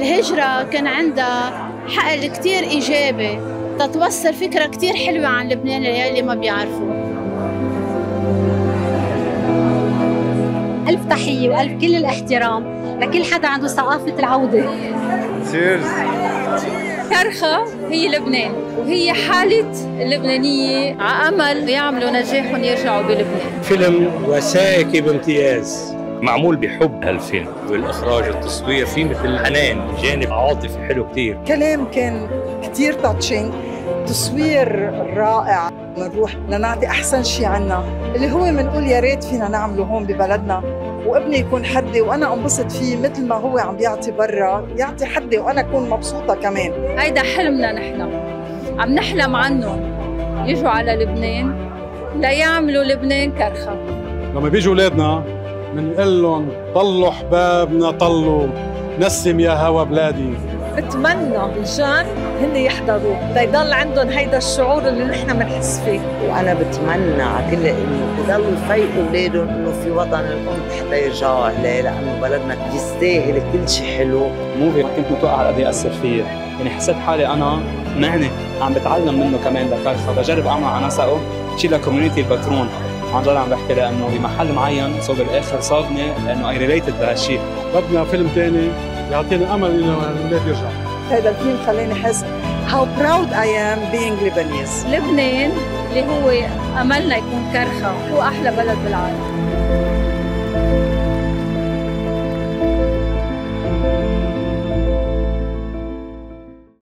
الهجرة كان عندها حقل كتير إيجابي تتوصل فكرة كتير حلوة عن لبنان للي ما بيعرفوا. ألف تحية وألف كل الاحترام لكل حدا عنده ثقافة العودة. تشيرز. كرخة هي لبنان وهي حالة اللبنانية على أمل يعملوا نجاحهم يرجعوا بلبنان. فيلم وثائقي بامتياز، معمول بحب هالفيلم، والإخراج التصوير فيه مثل حنان، جانب عاطفي حلو كتير. كلام كان كتير تاتشينج، تصوير رائع. بنروح لنعطي أحسن شيء عنا اللي هو بنقول يا ريت فينا نعمله هون ببلدنا، وابني يكون حدي وأنا أنبسط فيه مثل ما هو عم بيعطي برا، يعطي حدي وأنا أكون مبسوطة كمان. هيدا حلمنا نحن، عم نحلم عنهم يجوا على لبنان ليعملوا لبنان كرخة. لما بيجوا أولادنا بنقول لهم طلوا حبابنا طلوا، نسم يا هوا بلادي. بتمنى الجان هن يحضروا ليضل عندهم هيدا الشعور اللي نحن بنحس فيه. وانا بتمنى على كل انه يضلوا يفيقوا اولادهم انه في وطن الام حتى يرجعوا عليه، لانه بلدنا يستاهل كل شيء حلو. موفي كنت متوقع قد ايه اثر فيي، يعني حسيت حالي انا معني عم بتعلم منه كمان لكرخة، بجرب اعمل على نسقه شيء لكوميونيتي البترون. عن جد عم بحكي لانه بمحل معين صوب بالاخر صادني لانه اي ريليتد بهالشيء. بدنا فيلم ثاني يعطينا امل انه الاولاد يرجعوا. هذا الفيلم خلاني احس how proud I am being Lebanese. لبنان اللي هو املنا يكون كرخة، هو احلى بلد بالعالم.